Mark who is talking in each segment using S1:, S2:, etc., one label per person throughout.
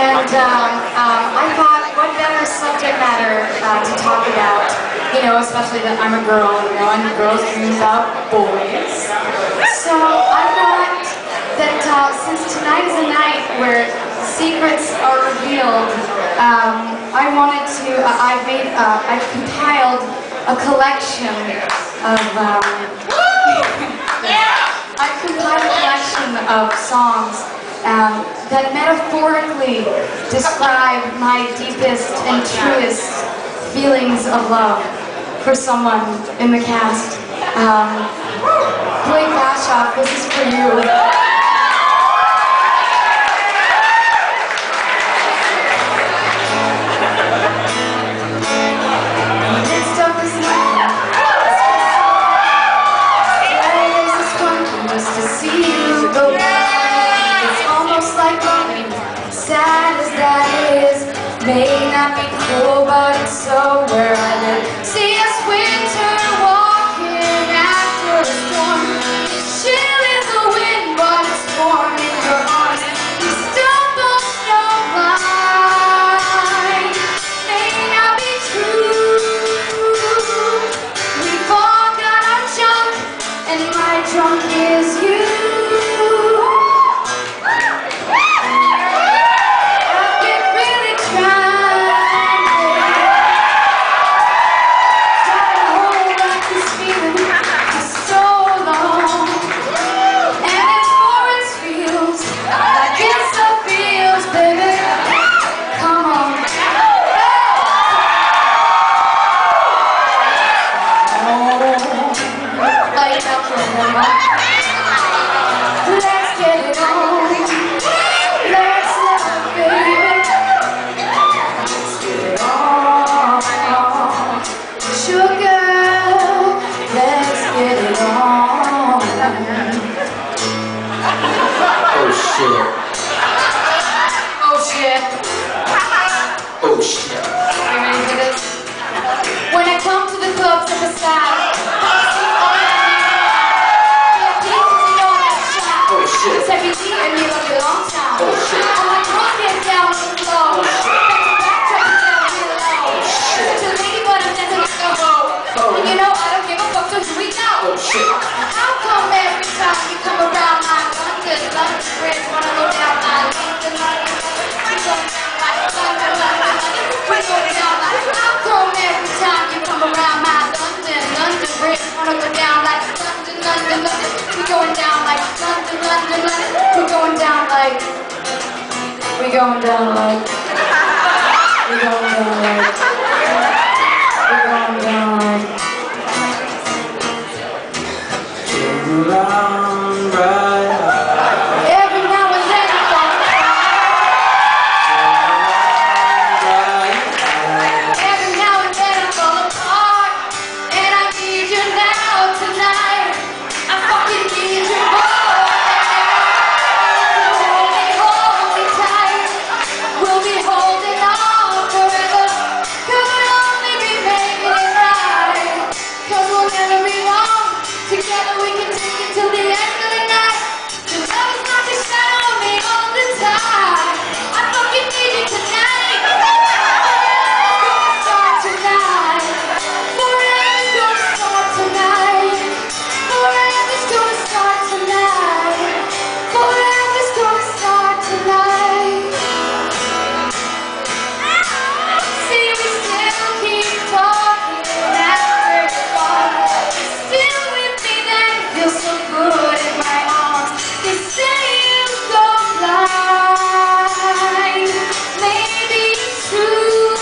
S1: And I thought, what better subject matter to talk about, you know, especially that I'm a girl, you know, and girls dream about boys. So I thought that since tonight is a night where secrets are revealed, I wanted to, I've compiled a collection of, I've compiled a collection of songs that metaphorically describe my deepest and truest feelings of love for someone in the cast. Bashoff, this is for you. Sad as that is, may not be cool, but it's so where I live. See us winter walking after a storm. Chill in the wind, but it's warm in your arms. We stumble snowblind, may not be true. We've all got our junk, and my junk is you. Let's get it on. Let's love, baby. Let's get it on. Sugar, let's get it on.
S2: Oh shit.
S1: Oh shit.
S2: Oh shit.
S1: Are you ready for this? When I come to the clubs at the side, it's every day and you love a long time.
S2: Oh shit.
S1: All my girls get down on the floor.
S2: Oh shit.
S1: Back to back, down real low. Such a lady, but I'm dancing like a hoe. And you know I don't give a fuck, so here we go.
S2: Oh shit.
S1: How come every time you come around my London, London Bridge, wanna go down my London, London, we go down like London, London, we go down like. How come every time you come around my London, London Bridge, wanna go down like London, London, London, we going down like London, London, London, we going down like, we going down like, we going down like, we going down like. Every now and then I fall apart. Every now and then I fall apart. And I need you now tonight. I fucking need you more. Hold me tight. We'll be holding on forever. 'Cause we'll only be making it right. 'Cause we'll never be wrong. Together we can take it till the end of the night. The love is not to shine on me all the time. I fucking need you tonight. Forever's gonna start tonight. Forever's gonna start tonight. Forever's gonna start tonight. Forever's gonna start tonight. See, we still keep talking after it's gone. Still with me then, feels so good in my arms. They say you go blind. Maybe it's true.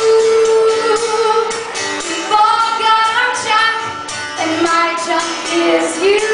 S1: We've all got our junk, and my junk is you.